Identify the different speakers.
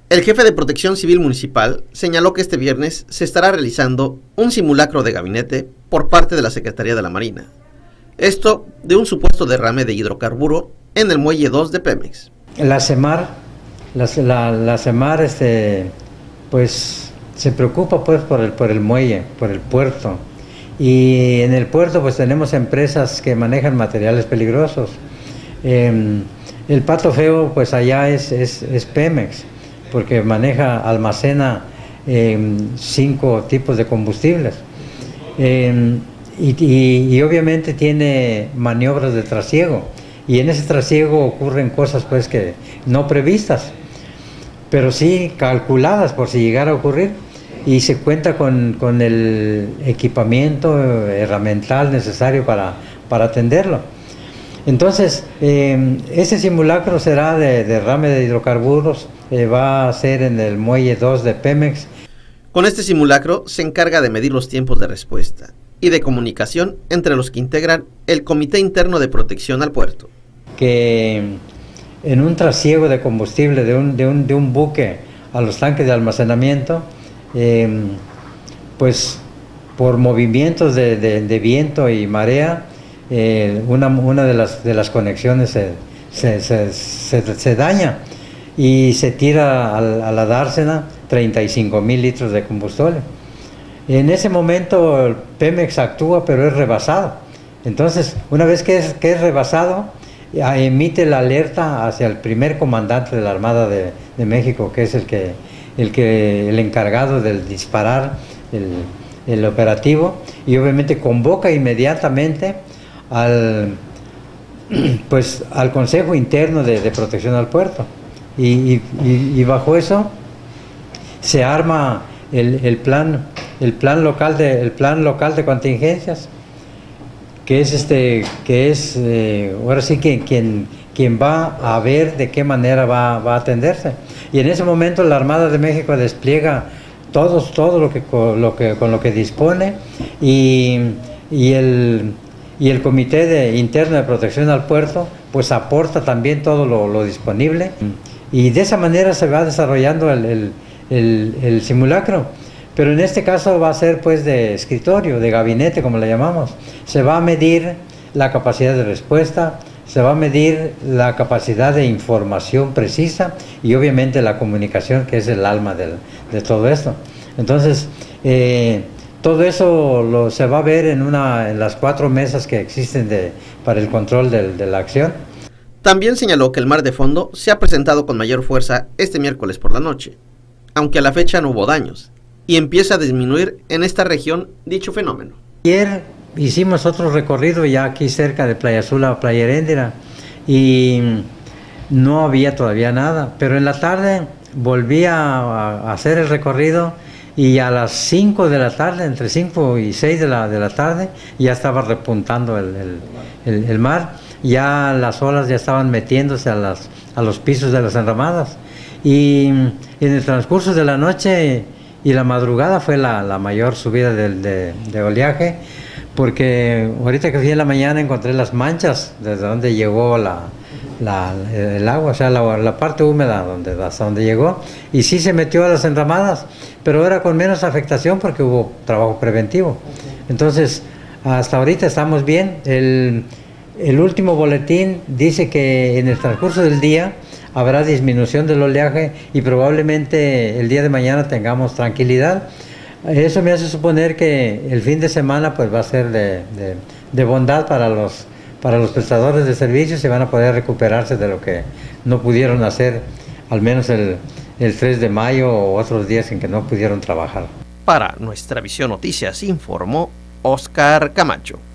Speaker 1: El jefe de Protección Civil Municipal señaló que este viernes se estará realizando un simulacro de gabinete por parte de la Secretaría de la Marina. Esto de un supuesto derrame de hidrocarburo en el Muelle 2 de Pemex.
Speaker 2: La CEMAR, pues se preocupa pues por el muelle, por el puerto. Y en el puerto pues tenemos empresas que manejan materiales peligrosos. El pato feo pues allá es Pemex, porque almacena 5 tipos de combustibles. Y obviamente tiene maniobras de trasiego, y en ese trasiego ocurren cosas pues que no previstas, pero sí calculadas por si llegara a ocurrir, y se cuenta con el equipamiento herramental necesario para atenderlo. Entonces, ese simulacro será de derrame de hidrocarburos, va a ser en el Muelle 2 de Pemex.
Speaker 1: Con este simulacro se encarga de medir los tiempos de respuesta y de comunicación entre los que integran el Comité Interno de Protección al Puerto.
Speaker 2: Que en un trasiego de combustible de un buque a los tanques de almacenamiento, pues por movimientos de viento y marea, una de las conexiones se daña y se tira a la dársena 35,000 litros de combustible. En ese momento Pemex actúa, pero es rebasado. Entonces, una vez que es rebasado, emite la alerta hacia el primer comandante de la Armada de México, que es el encargado de disparar el operativo, y obviamente convoca inmediatamente al Consejo Interno de Protección al Puerto, y bajo eso se arma el plan local de contingencias, que es ahora sí que quien va a ver de qué manera va a atenderse. Y en ese momento la Armada de México despliega todo con lo que dispone, y el Comité Interno de Protección al Puerto pues aporta también todo lo disponible, y de esa manera se va desarrollando el simulacro. Pero en este caso va a ser pues de escritorio, de gabinete, como le llamamos. Se va a medir la capacidad de respuesta, se va a medir la capacidad de información precisa, y obviamente la comunicación, que es el alma de todo esto. Entonces, todo eso se va a ver en las 4 mesas que existen para el control de la acción.
Speaker 1: También señaló que el mar de fondo se ha presentado con mayor fuerza este miércoles por la noche, aunque a la fecha no hubo daños, y empieza a disminuir en esta región dicho fenómeno.
Speaker 2: Ayer hicimos otro recorrido ya aquí cerca de Playa Azul a Playa Heréndira, y no había todavía nada, pero en la tarde volví a hacer el recorrido, y a las 5 de la tarde, entre 5 y 6 de la tarde, ya estaba repuntando el mar, ya las olas ya estaban metiéndose a los pisos de las enramadas, y en el transcurso de la noche y la madrugada fue la mayor subida de oleaje, porque ahorita que fui en la mañana encontré las manchas desde donde llegó el agua, o sea, la parte húmeda hasta donde llegó, y sí se metió a las enramadas, pero era con menos afectación porque hubo trabajo preventivo. Entonces, hasta ahorita estamos bien. El último boletín dice que en el transcurso del día habrá disminución del oleaje, y probablemente el día de mañana tengamos tranquilidad. Eso me hace suponer que el fin de semana pues va a ser de bondad para los prestadores de servicios, y van a poder recuperarse de lo que no pudieron hacer, al menos el 3 de mayo o otros días en que no pudieron trabajar.
Speaker 1: Para Nuestra Visión Noticias informó Oscar Camacho.